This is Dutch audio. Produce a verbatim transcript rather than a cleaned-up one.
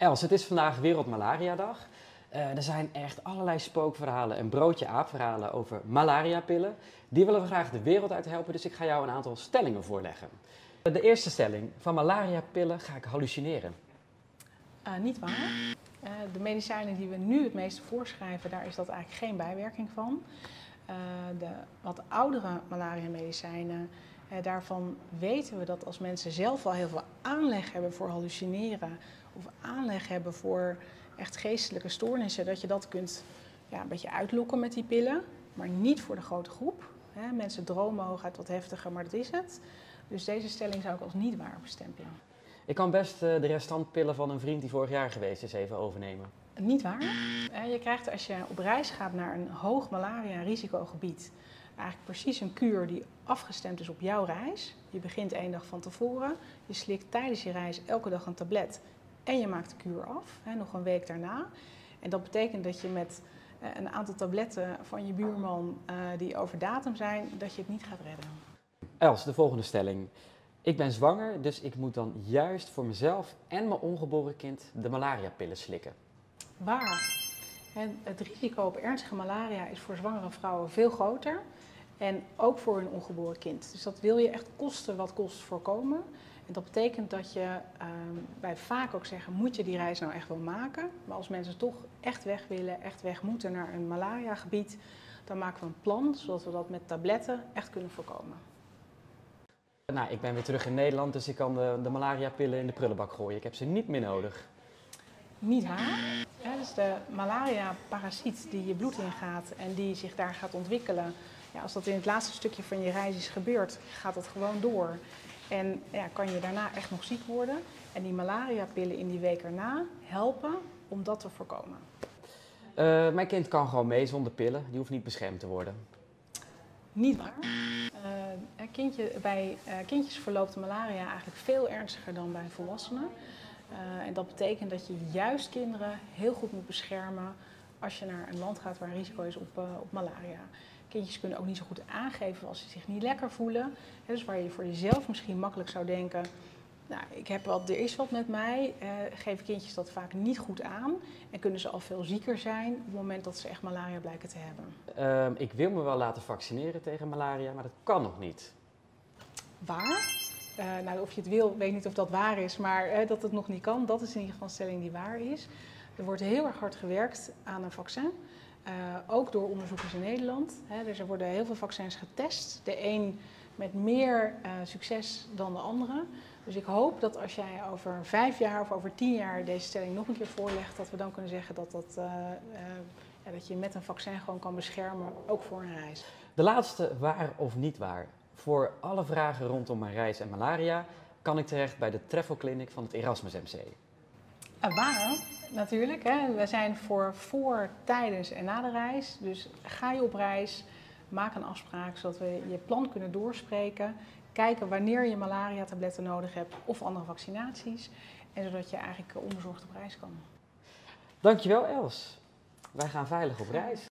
Els, het is vandaag Wereldmalariadag. Uh, er zijn echt allerlei spookverhalen en broodje-aapverhalen over malariapillen. Die willen we graag de wereld uit helpen, dus ik ga jou een aantal stellingen voorleggen. De eerste stelling: van malariapillen ga ik hallucineren. Uh, niet waar. Uh, de medicijnen die we nu het meeste voorschrijven, daar is dat eigenlijk geen bijwerking van. Uh, de wat oudere malaria-medicijnen, uh, daarvan weten we dat als mensen zelf al heel veel aanleg hebben voor hallucineren of aanleg hebben voor echt geestelijke stoornissen, dat je dat kunt ja, een beetje uitlokken met die pillen, maar niet voor de grote groep. Hè, mensen dromen hooguit wat heftiger, maar dat is het. Dus deze stelling zou ik als niet waar bestempelen. Ik kan best uh, de restantpillen van een vriend die vorig jaar geweest is even overnemen. Niet waar. Je krijgt als je op reis gaat naar een hoog malaria-risicogebied eigenlijk precies een kuur die afgestemd is op jouw reis. Je begint één dag van tevoren, je slikt tijdens je reis elke dag een tablet en je maakt de kuur af, hè, nog een week daarna. En dat betekent dat je met uh, een aantal tabletten van je buurman uh, die over datum zijn, dat je het niet gaat redden. Els, de volgende stelling. Ik ben zwanger, dus ik moet dan juist voor mezelf en mijn ongeboren kind de malariapillen slikken. Waar? Het risico op ernstige malaria is voor zwangere vrouwen veel groter en ook voor hun ongeboren kind. Dus dat wil je echt kosten wat kost voorkomen. En dat betekent dat je, uh, wij vaak ook zeggen, moet je die reis nou echt wel maken? Maar als mensen toch echt weg willen, echt weg moeten naar een malariagebied, dan maken we een plan zodat we dat met tabletten echt kunnen voorkomen. Nou, ik ben weer terug in Nederland, dus ik kan de, de malariapillen in de prullenbak gooien. Ik heb ze niet meer nodig. Niet waar. Ja, dus de malaria-parasiet die je bloed ingaat en die zich daar gaat ontwikkelen. Ja, als dat in het laatste stukje van je reis is gebeurd, gaat dat gewoon door. En ja, kan je daarna echt nog ziek worden. En die malariapillen in die week erna helpen om dat te voorkomen. Uh, mijn kind kan gewoon mee zonder pillen. Die hoeft niet beschermd te worden. Niet waar. Uh, kindje, bij uh, kindjes verloopt de malaria eigenlijk veel ernstiger dan bij volwassenen. Uh, en dat betekent dat je juist kinderen heel goed moet beschermen als je naar een land gaat waar een risico is op, uh, op malaria. Kindjes kunnen ook niet zo goed aangeven als ze zich niet lekker voelen. He, dus waar je voor jezelf misschien makkelijk zou denken, nou, ik heb wat, er is wat met mij, uh, geven kindjes dat vaak niet goed aan. En kunnen ze al veel zieker zijn op het moment dat ze echt malaria blijken te hebben. Uh, ik wil me wel laten vaccineren tegen malaria, maar dat kan nog niet. Waar? Uh, nou, of je het wil, weet niet of dat waar is, maar uh, dat het nog niet kan, dat is in ieder geval een stelling die waar is. Er wordt heel erg hard gewerkt aan een vaccin, uh, ook door onderzoekers in Nederland. Hè, dus er worden heel veel vaccins getest, de een met meer uh, succes dan de andere. Dus ik hoop dat als jij over vijf jaar of over tien jaar deze stelling nog een keer voorlegt, dat we dan kunnen zeggen dat, dat, uh, uh, ja, dat je met een vaccin gewoon kan beschermen, ook voor een reis. De laatste, waar of niet waar. Voor alle vragen rondom mijn reis en malaria kan ik terecht bij de Travel Clinic van het Erasmus M C. Uh, waar, natuurlijk. Hè. We zijn voor, voor, tijdens en na de reis. Dus ga je op reis, maak een afspraak zodat we je plan kunnen doorspreken. Kijken wanneer je malaria-tabletten nodig hebt of andere vaccinaties. En zodat je eigenlijk onbezorgd op reis kan. Dankjewel Els. Wij gaan veilig op reis.